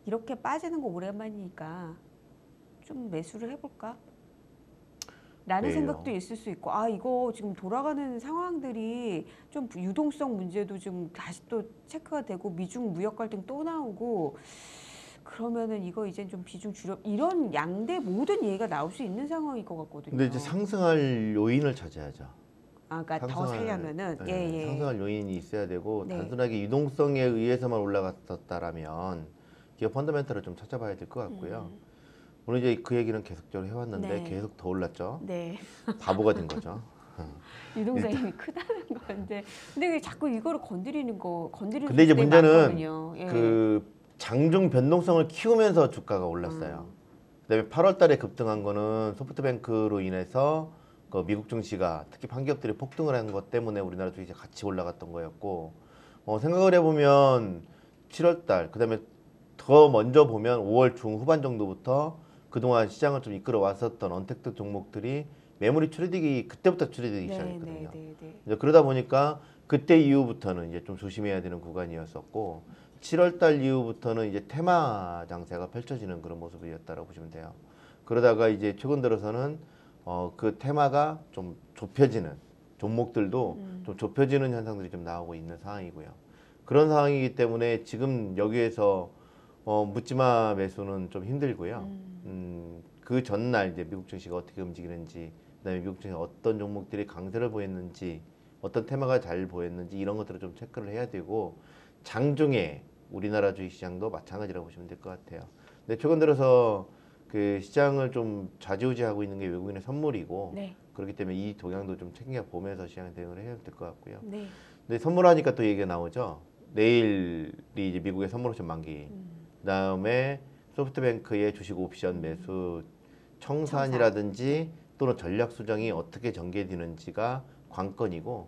이렇게 빠지는 거 오랜만이니까 좀 매수를 해볼까? 라는 생각도 내일요. 있을 수 있고, 아, 이거 지금 돌아가는 상황들이 좀 유동성 문제도 좀 다시 또 체크가 되고, 미중 무역 갈등 또 나오고, 그러면은 이거 이제 좀 비중 줄여, 이런 양대 모든 얘기가 나올 수 있는 상황일 것 근데 이제 같거든요. 상승할 요인을 찾아야죠. 아, 그러니까 더 상승할 살려면은, 예, 예. 상승할 요인이 있어야 되고 네. 단순하게 유동성에 의해서만 올라갔었다라면 기업 펀더멘털을 좀 찾아봐야 될 것 같고요. 오늘 이제 그 얘기는 계속적으로 해왔는데 네. 계속 더 올랐죠. 네. 바보가 된 거죠. 유동성이 일단 크다는 건데. 근데 왜 자꾸 이거를 건드리는 근데 이제 소수들이 문제는 많거든요. 예. 그 장중 변동성을 키우면서 주가가 올랐어요. 그다음에 8월 달에 급등한 거는 소프트뱅크로 인해서 그 미국 증시가 특히 판기업들이 폭등을 한 것 때문에 우리나라 주식이 같이 올라갔던 거였고 생각을 해보면 7월 달 그다음에 더 먼저 보면 5월 중후반 정도부터 그동안 시장을 좀 이끌어 왔었던 언택트 종목들이 매물이 추리되기 그때부터 추리되기 네, 네, 시작했거든요. 네, 네. 이제 그러다 보니까 그때 이후부터는 이제 좀 조심해야 되는 구간이었었고 7월 달 이후부터는 이제 테마 장세가 펼쳐지는 그런 모습이었다고 보시면 돼요. 그러다가 이제 최근 들어서는 그 테마가 좀 좁혀지는 종목들도 좀 좁혀지는 현상들이 좀 나오고 있는 상황이고요. 그런 상황이기 때문에 지금 여기에서 묻지마 매수는 좀 힘들고요. 그 전날 이제 미국 증시가 어떻게 움직이는지, 그다음에 미국 증시 어떤 종목들이 강세를 보였는지, 어떤 테마가 잘 보였는지 이런 것들을 좀 체크를 해야 되고 장중에 우리나라 주식시장도 마찬가지라고 보시면 될 것 같아요. 근데 최근 들어서 그 시장을 좀 좌지우지하고 있는 게 외국인의 선물이고 네. 그렇기 때문에 이 동향도 좀 챙겨 보면서 시장 대응을 해야 될 것 같고요. 네. 근데 선물하니까 또 얘기가 나오죠. 내일이 이제 미국의 선물 옵션 만기. 그다음에 소프트뱅크의 주식 옵션 매수 청산. 청산이라든지 네. 또는 전략 수정이 어떻게 전개되는지가 관건이고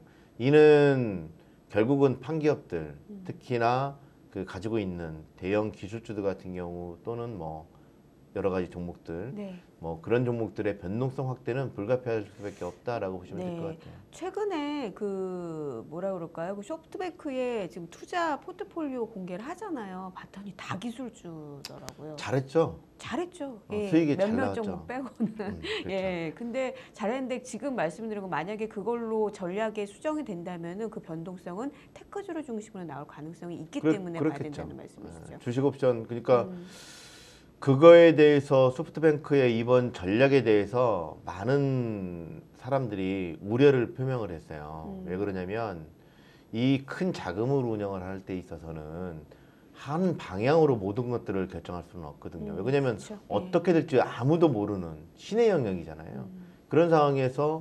이는 결국은 판기업들 특히나 그 가지고 있는 대형 기술주들 같은 경우 또는 뭐 여러 가지 종목들 네. 뭐 그런 종목들의 변동성 확대는 불가피할 수밖에 없다라고 보시면 될 것 네. 같아요. 최근에 그 뭐라 그럴까요? 그 소프트뱅크의 지금 투자 포트폴리오 공개를 하잖아요. 봤더니 다 기술주더라고요. 잘했죠. 잘했죠. 예. 수익이 잘 몇몇 나왔죠. 종목 빼고는. 그렇죠. 예. 근데 잘했는데 지금 말씀드린 거 만약에 그걸로 전략에 수정이 된다면은 그 변동성은 테크주를 중심으로 나올 가능성이 있기 때문에 봐야 그렇겠죠. 된다는 말씀이시죠. 주식 옵션 그러니까 그거에 대해서 소프트뱅크의 이번 전략에 대해서 많은 사람들이 우려를 표명을 했어요. 왜 그러냐면 이 큰 자금을 운영을 할 때 있어서는 한 방향으로 모든 것들을 결정할 수는 없거든요. 왜 그러냐면 그렇죠. 예. 어떻게 될지 아무도 모르는 신의 영역이잖아요. 그런 상황에서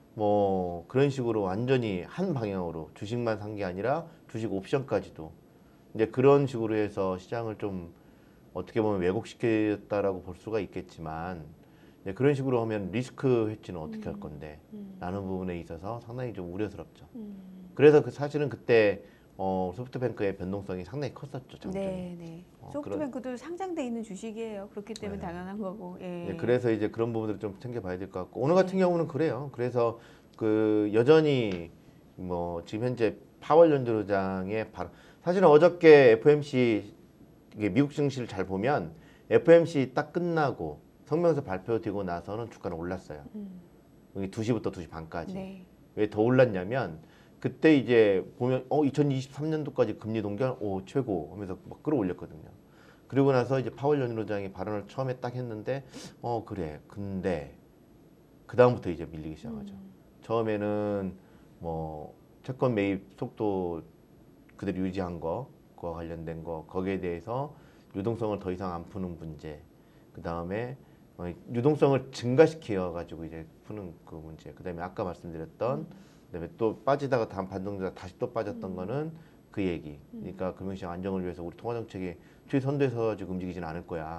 뭐 그런 식으로 완전히 한 방향으로 주식만 산 게 아니라 주식 옵션까지도 이제 그런 식으로 해서 시장을 좀 어떻게 보면 왜곡시켰다라고 볼 수가 있겠지만 이제 그런 식으로 하면 리스크 회치는 어떻게 할 건데 라는 부분에 있어서 상당히 좀 우려스럽죠. 그래서 사실은 그때 소프트뱅크의 변동성이 상당히 컸었죠, 장중에. 네, 네. 그런 소프트뱅크도 상장돼 있는 주식이에요. 그렇기 때문에 당연한 거고. 예. 그래서 이제 그런 부분들을 좀 챙겨봐야 될 것 같고 오늘 같은 경우는 그래요. 그래서 그 여전히 뭐 지금 현재 파월 연준의장의 사실은 어저께 FMC 이게 미국 증시를 잘 보면 FMC 딱 끝나고 성명서 발표되고 나서는 주가는 올랐어요. 여기 2시부터 2시 반까지. 네. 왜 더 올랐냐면 그때 이제 보면 2023년도까지 금리 동결 최고 하면서 막 끌어올렸거든요. 그리고 나서 이제 파월 연준의장이 발언을 처음에 딱 했는데 그래. 근데 그 다음부터 이제 밀리기 시작하죠. 처음에는 뭐 채권 매입 속도 그대로 유지한 거와 관련된 거 거기에 대해서 유동성을 더 이상 안 푸는 문제 그 다음에 유동성을 증가시켜 가지고 이제 푸는 그 문제 그 다음에 아까 말씀드렸던 그다음에 또 빠지다가 다음 반등주가 다시 또 빠졌던 거는 그 얘기 그러니까 금융시장 안정을 위해서 우리 통화정책이 최선도에서 지금 움직이지는 않을 거야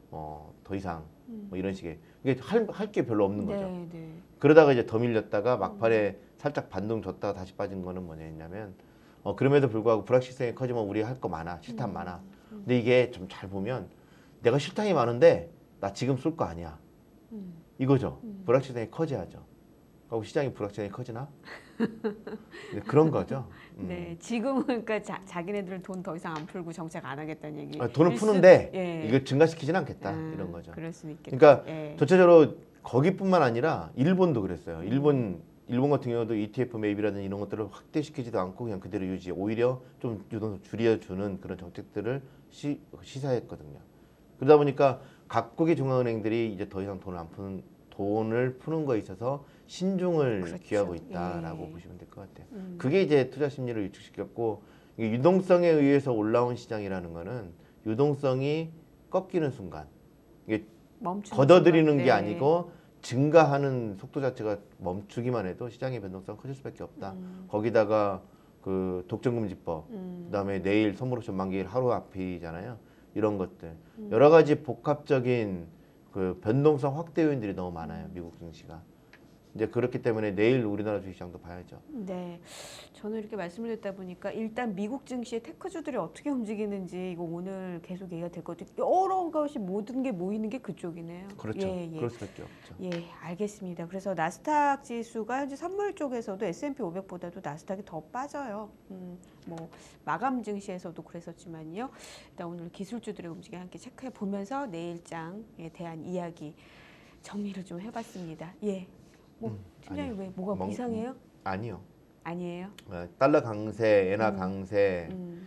더 이상 뭐 이런 식의 이게 할 게 별로 없는 거죠. 네, 네. 그러다가 이제 더 밀렸다가 막판에 살짝 반등 줬다가 다시 빠진 거는 뭐냐면 그럼에도 불구하고 불확실성이 커지면 우리 할 거 많아 실탄 많아 근데 이게 좀 잘 보면 내가 실탄이 많은데 나 지금 쏠 거 아니야 이거죠. 불확실성이 커져야죠. 하고 시장이 불확실성이 커지나? 네, 그런 거죠. 네, 지금은 그러니까 자기네들은 돈 더 이상 안 풀고 정책 안 하겠다는 얘기. 돈을 푸는데 예. 이걸 증가시키지는 않겠다 이런 거죠. 그럴 수는 있겠다. 그러니까 예. 전체적으로 거기뿐만 아니라 일본도 그랬어요. 일본 같은 경우도 ETF 매입이라든지 이런 것들을 확대시키지도 않고 그냥 그대로 유지. 오히려 좀 유동성 줄여주는 그런 정책들을 시사했거든요. 그러다 보니까 각국의 중앙은행들이 이제 더 이상 돈을 푸는 거에 있어서 신중을 그렇죠. 기하고 있다라고 예. 보시면 될 것 같아요. 그게 이제 투자 심리를 위축시켰고 이게 유동성에 의해서 올라온 시장이라는 거는 유동성이 꺾이는 순간 이게 걷어들이는 순간. 게 네. 아니고 증가하는 속도 자체가 멈추기만 해도 시장의 변동성 커질 수밖에 없다. 거기다가 그 독점금지법, 그다음에 내일 선물옵션 만기일 하루 앞이잖아요. 이런 것들 여러 가지 복합적인 그 변동성 확대 요인들이 너무 많아요. 미국 증시가. 이제 그렇기 때문에 내일 우리나라 주식시장도 봐야죠. 네, 저는 이렇게 말씀을 듣다 보니까 일단 미국 증시의 테크주들이 어떻게 움직이는지 이거 오늘 계속 얘기가 될 것 같아요. 여러 것이 모든 게 모이는 게 그쪽이네요. 그렇죠. 예, 예. 그럴 수밖에 없죠. 예, 알겠습니다. 그래서 나스닥 지수가 현재 선물 쪽에서도 S&P 500보다도 나스닥이 더 빠져요. 뭐 마감 증시에서도 그랬었지만요. 일단 오늘 기술주들의 움직임 함께 체크해 보면서 내일장에 대한 이야기 정리를 좀 해봤습니다. 예. 뭐 팀장님 왜 뭐가 이상해요? 아니요. 아니에요. 달러 강세, 엔화 강세, 음.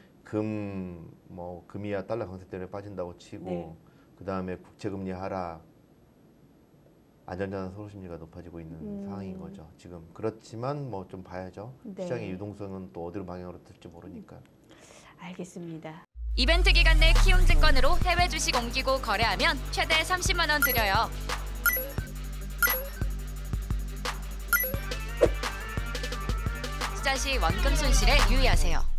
금이야 달러 강세 때문에 빠진다고 치고 네. 그 다음에 국채금리 하락, 안전자산 서로 심리가 높아지고 있는 상황인 거죠. 지금 그렇지만 뭐 좀 봐야죠. 네. 시장의 유동성은 또 어디로 방향으로 틀지 모르니까. 알겠습니다. 이벤트 기간 내 키움증권으로 해외 주식 옮기고 거래하면 최대 30만 원 드려요. 투자 시 원금 손실에 유의하세요.